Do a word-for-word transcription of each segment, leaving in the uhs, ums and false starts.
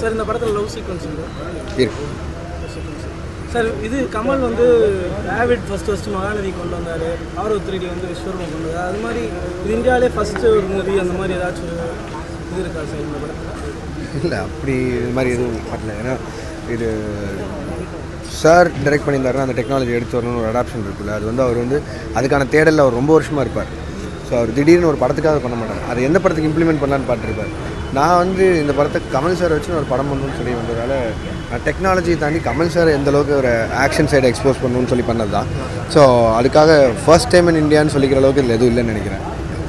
Sir இந்த படத்தில் love sequence இருக்கு சார். இது கமல் வந்து ஆவிட் ஃபஸ்ட் ஃபஸ்ட்டு மகாநதி கொண்டு வந்தார், ஆர் த்ரீடி வந்து விஸ்வரூபம் கொண்டு வந்தார். அது மாதிரி இது இந்தியாவிலே ஃபஸ்ட்டு ஒரு மூவி அந்த மாதிரி ஏதாச்சும் இது இருக்கா சார் இந்த படத்தில்? இல்லை அப்படி இது மாதிரி எதுவும் பண்ணல. ஏன்னா இது சார் டைரக்ட் பண்ணியிருந்தாருன்னா அந்த டெக்னாலஜி எடுத்து வரணும்னு ஒரு அடாப்ஷன் இருக்குல்ல, அது வந்து அவர் வந்து அதுக்கான தேடலில் அவர் ரொம்ப வருஷமாக இருப்பார். ஸோ அவர் திடீர்னு ஒரு படத்துக்காக பண்ண மாட்டார், அது எந்த படத்துக்கு இம்ப்ளிமெண்ட் பண்ணலான்னு பார்த்துருப்பார். நான் வந்து இந்த படத்தை கமல் சார் வச்சு ஒரு படம் பண்ணணும்னு சொல்லி வந்ததால் நான் டெக்னாலஜியை தாண்டி கமல் சார் எந்த அளவுக்கு ஒரு ஆக்ஷன் சைடை எக்ஸ்போஸ் பண்ணணும்னு சொல்லி பண்ணது தான். ஸோ அதுக்காக ஃபர்ஸ்ட் டைம் இன் இந்தியான்னு சொல்லிக்கிற அளவுக்கு இதில் எதுவும் இல்லைன்னு நினைக்கிறேன்.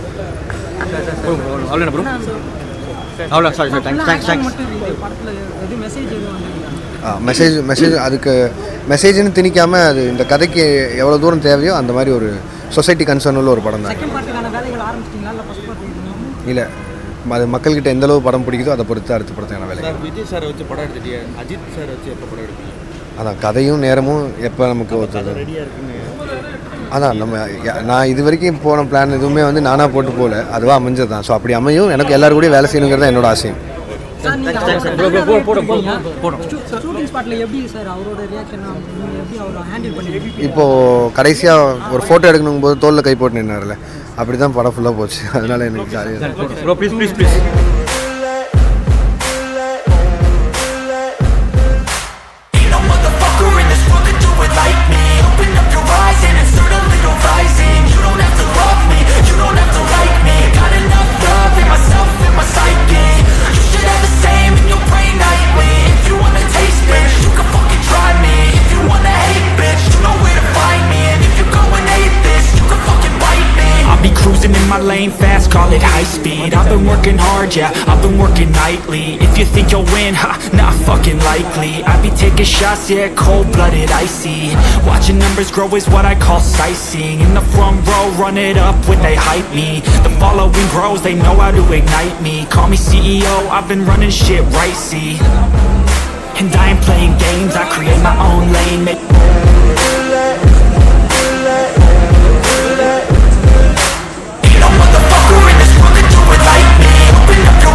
மெசேஜ் மெசேஜ் அதுக்கு மெசேஜ்னு திணிக்காமல் அது இந்த கதைக்கு எவ்வளோ தூரம் தேவையோ அந்த மாதிரி ஒரு சொசைட்டி கன்சர்ன் உள்ள ஒரு படம் தான். இல்லை அது மக்கள்கிட்ட எந்த அளவு படம் பிடிக்குதோ அதை பொறுத்து அடுத்த படத்துக்கான வேலை. விஜய் சார் வச்சு படம் எடுத்துட்டியா, அஜித் சார் வச்சு எப்போ படம் எடுப்பீங்க? அதான் கதையும் நேரமும் எப்போ நமக்கு ஒருத்தர் ரெடியாக இருக்குன்னு. அதான் நம்ம நான் இது வரைக்கும் போன பிளான் எதுவுமே வந்து நானாக போட்டு போகல, அதுவாக அமைஞ்சது தான். ஸோ அப்படி அமையும் எனக்கு எல்லாரும் கூட வேலை செய்யணுங்கிறது தான் என்னோட ஆசையும். இப்போது கடைசியாக ஒரு ஃபோட்டோ எடுக்கணும் போது தோலில் கை போட்டு நின்னார்ல, அப்படி தான் படம் ஃபுல்லாக போச்சு. அதனால எனக்கு ஜாலியாக cruising in my lane fast, call it high speed. I've been working hard, yeah, I've been working nightly. If you think you'll win, ha, not fucking likely. I be taking shots, yeah, cold-blooded, icy. Watching numbers grow is what I call sightseeing. In the front row, run it up when they hype me. The following grows, they know how to ignite me. Call me C E O, I've been running shit right, see. And I ain't playing games, I create my own lane. Make